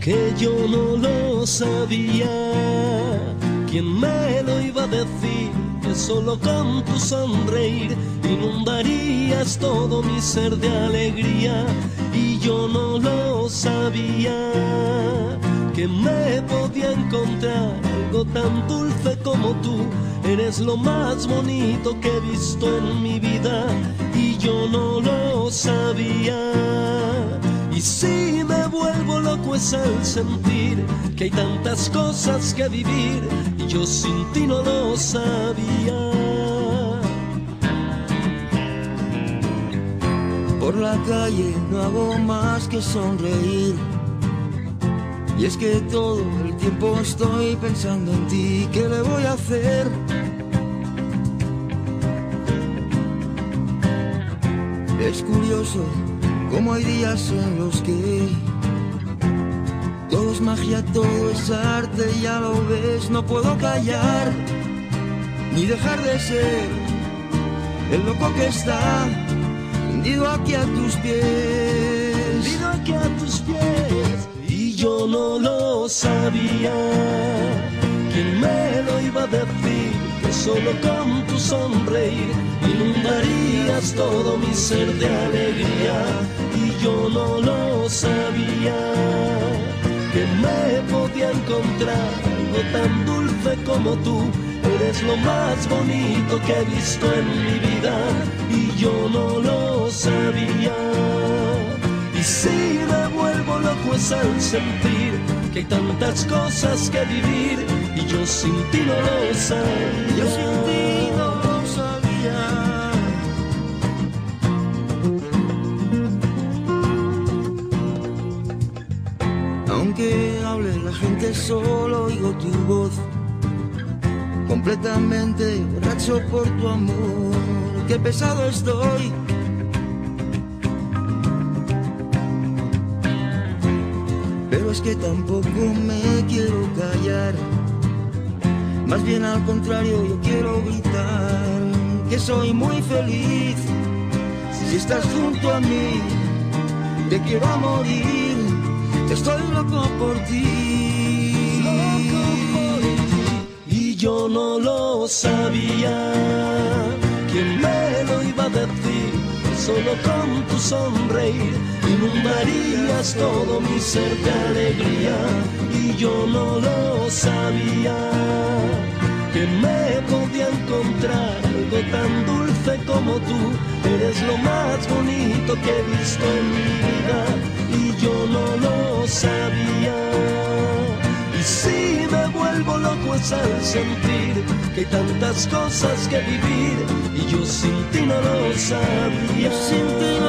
que yo no lo sabía. ¿Quién me lo iba a decir? Que solo con tu sonreír inundarías todo mi ser de alegría. Y yo no lo sabía, que me podía encontrar algo tan dulce como tú. Eres lo más bonito que he visto en mi vida y yo no lo sabía. Y si me vuelvo loco es al sentir que hay tantas cosas que vivir y yo sin ti no lo sabía. Por la calle no hago más que sonreír, y es que todo el tiempo estoy pensando en ti. ¿Qué le voy a hacer? Es curioso cómo hay días en los que todo es magia, todo es arte, ya lo ves. No puedo callar ni dejar de ser el loco que está hundido aquí a tus pies. Hundido aquí a tus pies. Y yo no lo sabía, ¿quién me lo iba a decir? Que solo con tu sonreír inundarías todo mi ser de alegría. Y yo no lo sabía, que me podía encontrar algo tan dulce como tú. Eres lo más bonito que he visto en mi vida y yo no lo sabía. Y si me vuelvo loco es al sentir que hay tantas cosas que vivir y yo sin ti no lo sabía. Yo sin ti no lo sabía. Aunque hable la gente, solo oigo tu voz, completamente borracho por tu amor. Qué pesado estoy, pero es que tampoco me quiero callar. Más bien al contrario, yo quiero gritar que soy muy feliz si estás junto a mí. Te quiero a morir, estoy loco por ti. Y yo no lo sabía, ¿quién me lo iba a decir? Solo con tu sonreír inundarías todo mi ser de alegría. Y yo no lo sabía, que me podía encontrar algo tan dulce como tú. Eres lo más bonito que he visto en mi vida y yo no lo sabía. Y si me vuelvo loco es al sentir que hay tantas cosas que vivir y yo sin ti no lo sabía. Yo sin ti